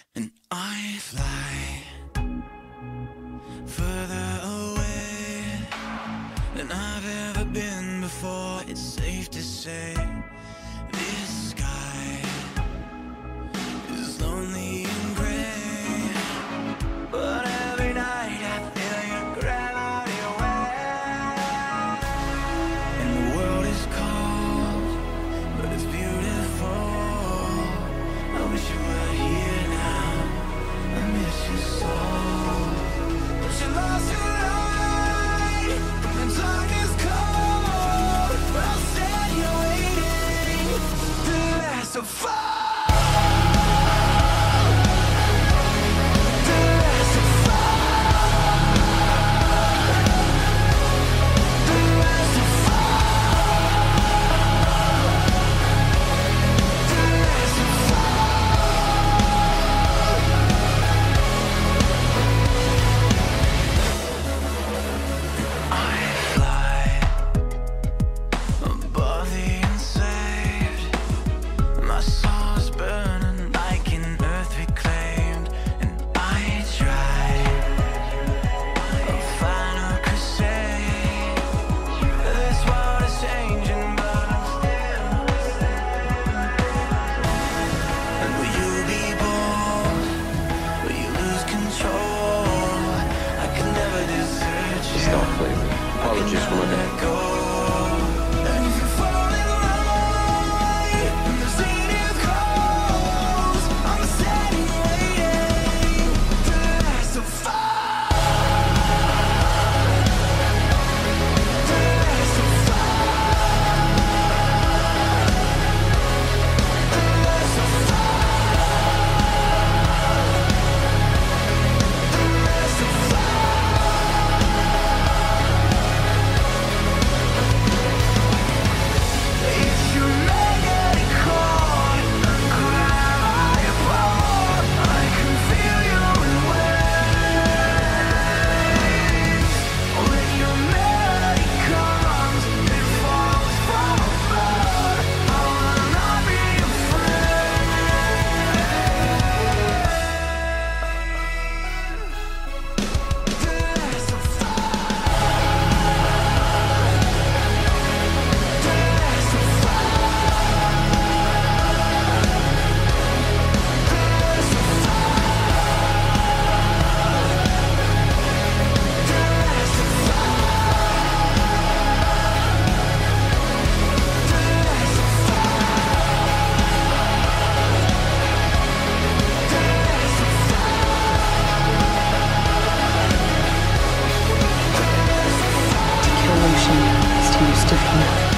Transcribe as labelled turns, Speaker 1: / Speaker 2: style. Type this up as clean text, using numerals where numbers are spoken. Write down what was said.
Speaker 1: And I fly further away than I've ever been before. It's safe to say this sky is lonely and gray, but every night I feel your gravity away. And the world is cold, but it's beautiful. I wish you were here now, I miss you so. But you lost your light, and time is cold, but I'll stand here waiting to last so far.
Speaker 2: Stop, please. Apologies for living.
Speaker 3: Is to use different